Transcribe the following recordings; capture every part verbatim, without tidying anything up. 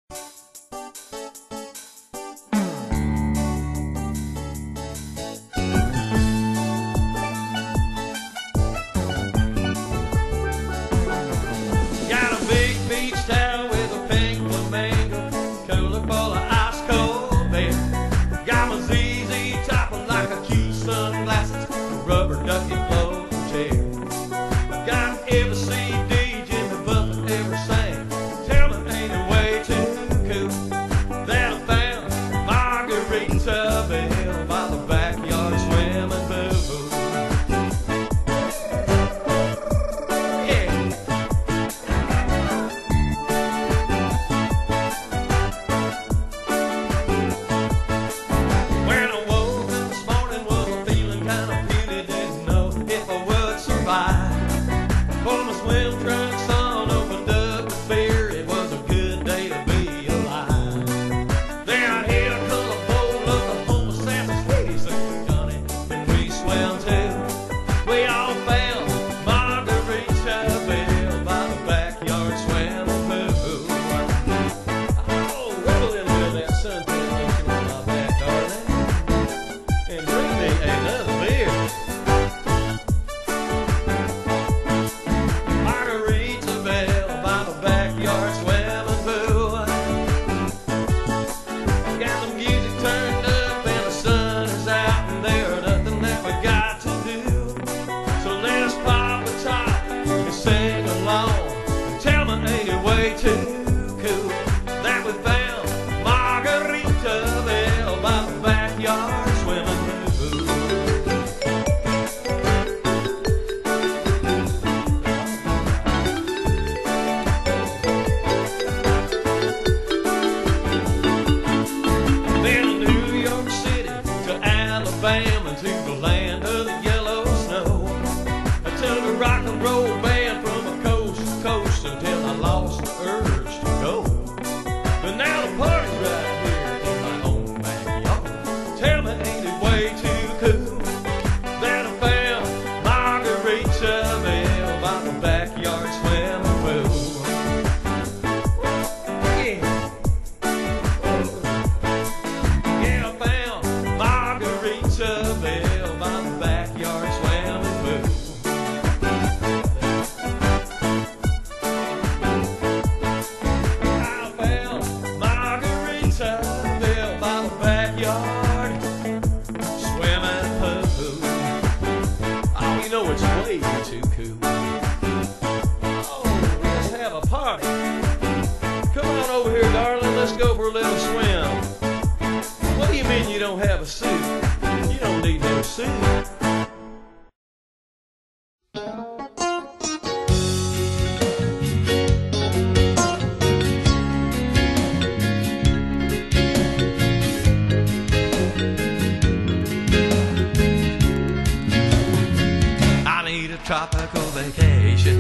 Tropical vacation.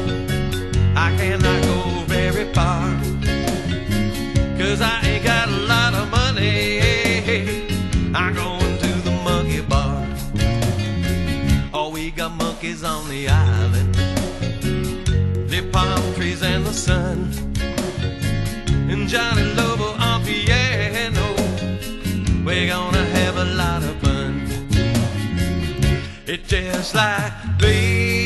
I cannot go very far, 'cause I ain't got a lot of money. I'm going to the monkey bar. Oh, we got monkeys on the island, the palm trees and the sun, and Johnny Lobo on piano. We're gonna have a lot of fun. It's just like being